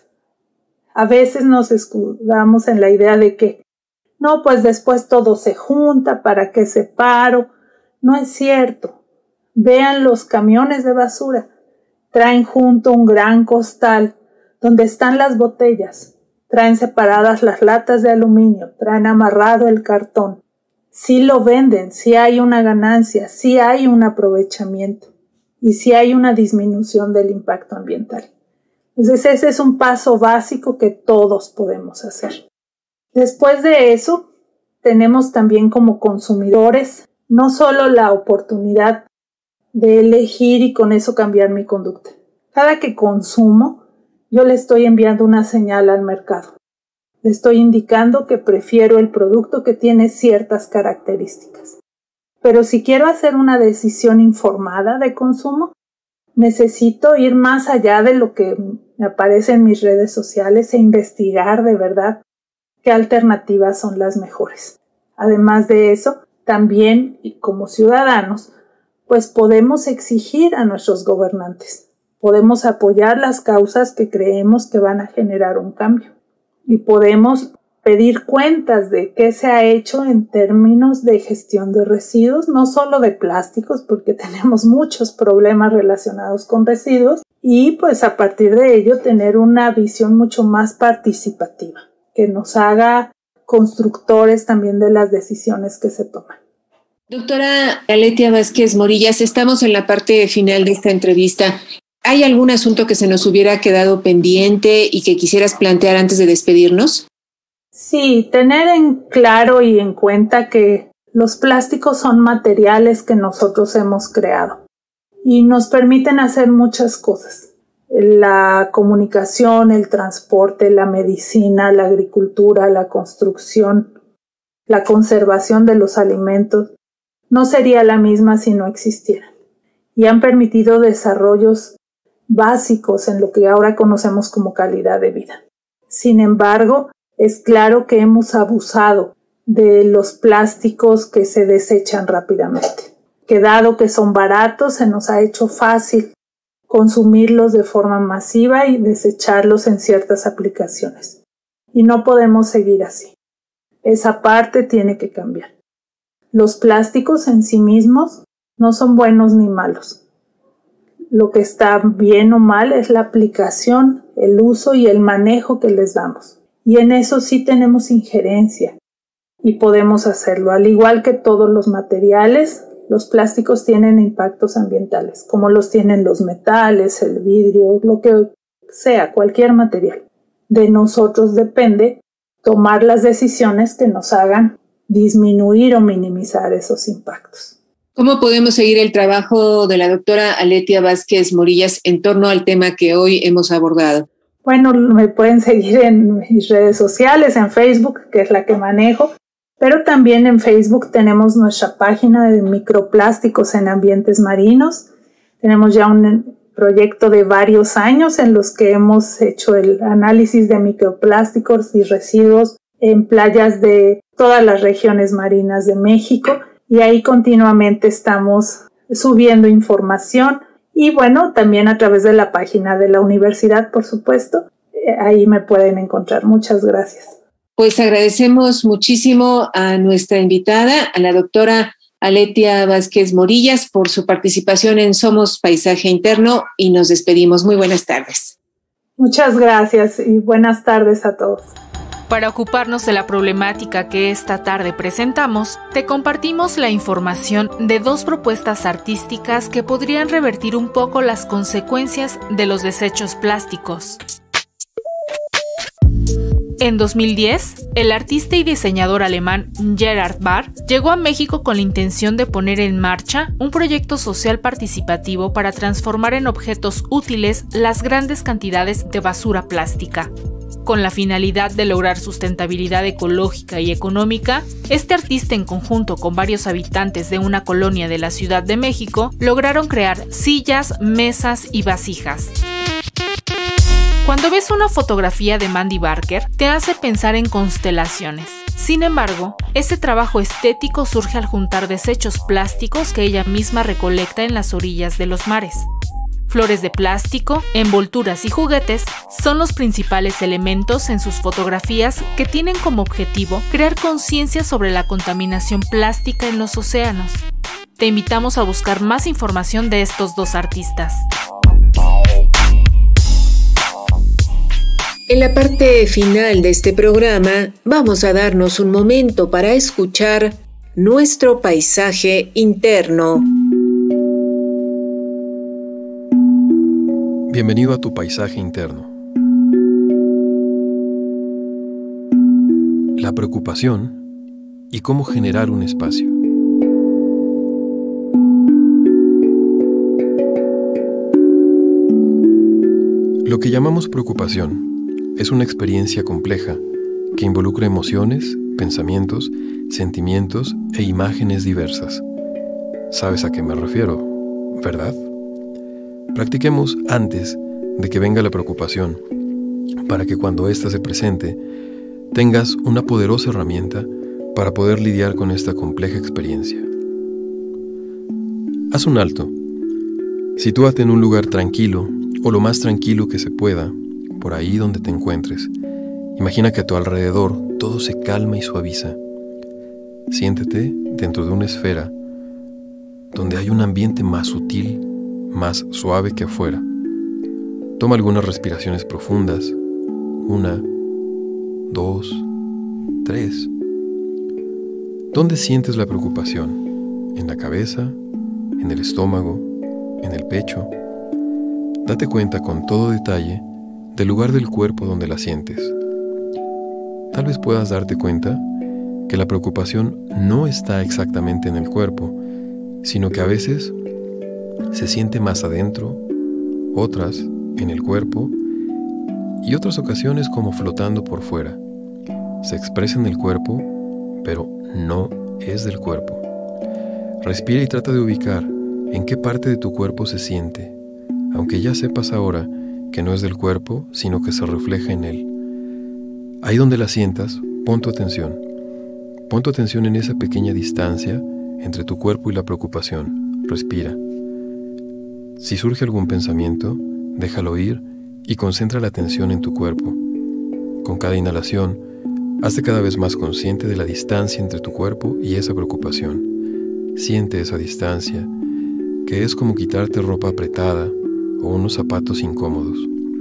A veces nos escudamos en la idea de que no, pues después todo se junta, ¿para qué separo? No es cierto. Vean los camiones de basura. Traen junto un gran costal donde están las botellas, traen separadas las latas de aluminio, traen amarrado el cartón. Sí lo venden, sí hay una ganancia, sí hay un aprovechamiento y sí hay una disminución del impacto ambiental. Entonces ese es un paso básico que todos podemos hacer. Después de eso, tenemos también como consumidores no solo la oportunidad de elegir y con eso cambiar mi conducta. Cada que consumo, yo le estoy enviando una señal al mercado. Le estoy indicando que prefiero el producto que tiene ciertas características. Pero si quiero hacer una decisión informada de consumo, necesito ir más allá de lo que me aparece en mis redes sociales e investigar de verdad qué alternativas son las mejores. Además de eso, también como ciudadanos, pues podemos exigir a nuestros gobernantes. Podemos apoyar las causas que creemos que van a generar un cambio. Y podemos pedir cuentas de qué se ha hecho en términos de gestión de residuos, no solo de plásticos, porque tenemos muchos problemas relacionados con residuos, y pues a partir de ello tener una visión mucho más participativa, que nos haga constructores también de las decisiones que se toman. Doctora Aletia Vázquez Morillas, estamos en la parte final de esta entrevista. ¿Hay algún asunto que se nos hubiera quedado pendiente y que quisieras plantear antes de despedirnos? Sí, tener en claro y en cuenta que los plásticos son materiales que nosotros hemos creado y nos permiten hacer muchas cosas. La comunicación, el transporte, la medicina, la agricultura, la construcción, la conservación de los alimentos, no sería la misma si no existieran. Y han permitido desarrollos básicos en lo que ahora conocemos como calidad de vida. Sin embargo, es claro que hemos abusado de los plásticos que se desechan rápidamente, que dado que son baratos, se nos ha hecho fácil consumirlos de forma masiva y desecharlos en ciertas aplicaciones. Y no podemos seguir así. Esa parte tiene que cambiar. Los plásticos en sí mismos no son buenos ni malos. Lo que está bien o mal es la aplicación, el uso y el manejo que les damos. Y en eso sí tenemos injerencia y podemos hacerlo. Al igual que todos los materiales, los plásticos tienen impactos ambientales, como los tienen los metales, el vidrio, lo que sea, cualquier material. De nosotros depende tomar las decisiones que nos hagan disminuir o minimizar esos impactos. ¿Cómo podemos seguir el trabajo de la doctora Aletia Vázquez Morillas en torno al tema que hoy hemos abordado? Bueno, me pueden seguir en mis redes sociales, en Facebook, que es la que manejo, pero también en Facebook tenemos nuestra página de microplásticos en ambientes marinos. Tenemos ya un proyecto de varios años en los que hemos hecho el análisis de microplásticos y residuos en playas de todas las regiones marinas de México. Y ahí continuamente estamos subiendo información y bueno, también a través de la página de la universidad, por supuesto. Ahí me pueden encontrar. Muchas gracias. Pues agradecemos muchísimo a nuestra invitada, a la doctora Aletia Vázquez Morillas, por su participación en Somos Paisaje Interno y nos despedimos. Muy buenas tardes. Muchas gracias y buenas tardes a todos. Para ocuparnos de la problemática que esta tarde presentamos, te compartimos la información de 2 propuestas artísticas que podrían revertir un poco las consecuencias de los desechos plásticos. En 2010, el artista y diseñador alemán Gerhard Bahr llegó a México con la intención de poner en marcha un proyecto social participativo para transformar en objetos útiles las grandes cantidades de basura plástica. Con la finalidad de lograr sustentabilidad ecológica y económica, este artista, en conjunto con varios habitantes de una colonia de la Ciudad de México, lograron crear sillas, mesas y vasijas. Cuando ves una fotografía de Mandy Barker, te hace pensar en constelaciones. Sin embargo, ese trabajo estético surge al juntar desechos plásticos que ella misma recolecta en las orillas de los mares. Flores de plástico, envolturas y juguetes son los principales elementos en sus fotografías que tienen como objetivo crear conciencia sobre la contaminación plástica en los océanos. Te invitamos a buscar más información de estos 2 artistas. En la parte final de este programa vamos a darnos un momento para escuchar nuestro paisaje interno. Bienvenido a tu paisaje interno. La preocupación y cómo generar un espacio. Lo que llamamos preocupación es una experiencia compleja que involucra emociones, pensamientos, sentimientos e imágenes diversas. ¿Sabes a qué me refiero, verdad? Practiquemos antes de que venga la preocupación, para que cuando ésta se presente, tengas una poderosa herramienta para poder lidiar con esta compleja experiencia. Haz un alto. Sitúate en un lugar tranquilo, o lo más tranquilo que se pueda, por ahí donde te encuentres. Imagina que a tu alrededor todo se calma y suaviza. Siéntete dentro de una esfera donde hay un ambiente más sutil, más suave que afuera. Toma algunas respiraciones profundas. 1, 2, 3. ¿Dónde sientes la preocupación? ¿En la cabeza? ¿En el estómago? ¿En el pecho? Date cuenta con todo detalle del lugar del cuerpo donde la sientes. Tal vez puedas darte cuenta que la preocupación no está exactamente en el cuerpo, sino que a veces se siente más adentro, otras en el cuerpo y otras ocasiones como flotando por fuera. Se expresa en el cuerpo, pero no es del cuerpo. Respira y trata de ubicar en qué parte de tu cuerpo se siente, aunque ya sepas ahora que no es del cuerpo, sino que se refleja en él. Ahí donde la sientas, pon tu atención. Pon tu atención en esa pequeña distancia entre tu cuerpo y la preocupación. Respira. Si surge algún pensamiento, déjalo ir y concentra la atención en tu cuerpo. Con cada inhalación, hazte cada vez más consciente de la distancia entre tu cuerpo y esa preocupación. Siente esa distancia, que es como quitarte ropa apretada o unos zapatos incómodos.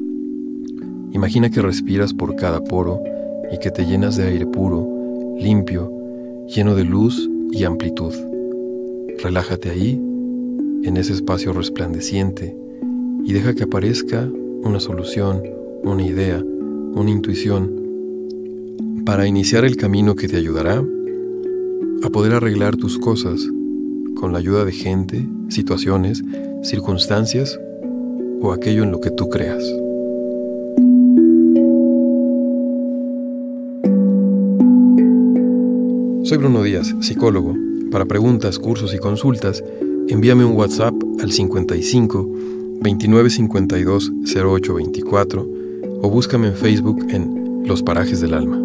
Imagina que respiras por cada poro y que te llenas de aire puro, limpio, lleno de luz y amplitud. Relájate ahí, en ese espacio resplandeciente, y deja que aparezca una solución, una idea, una intuición, para iniciar el camino que te ayudará a poder arreglar tus cosas con la ayuda de gente, situaciones, circunstancias o aquello en lo que tú creas. Soy Bruno Díaz, psicólogo. Para preguntas, cursos y consultas, envíame un WhatsApp al 55 29 52 08 24 o búscame en Facebook en Los Parajes del Alma.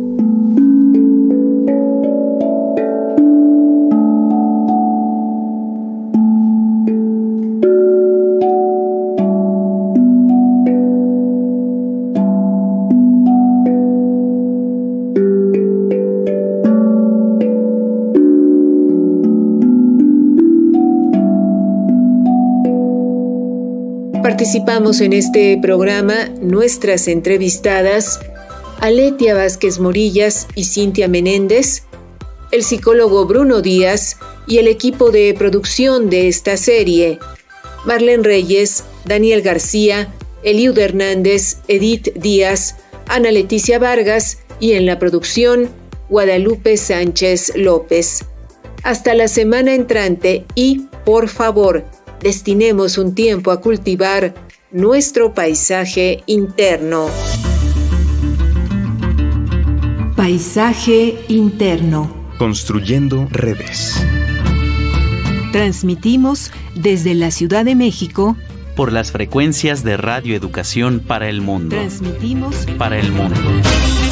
Participamos en este programa nuestras entrevistadas Aletia Vázquez Morillas y Cintia Menéndez, el psicólogo Bruno Díaz y el equipo de producción de esta serie, Marlene Reyes, Daniel García, Eliud Hernández, Edith Díaz, Ana Leticia Vargas y en la producción, Guadalupe Sánchez López. Hasta la semana entrante y, por favor, destinemos un tiempo a cultivar nuestro paisaje interno. Paisaje interno. Construyendo redes. Transmitimos desde la Ciudad de México por las frecuencias de Radio Educación para el Mundo. Transmitimos para el mundo.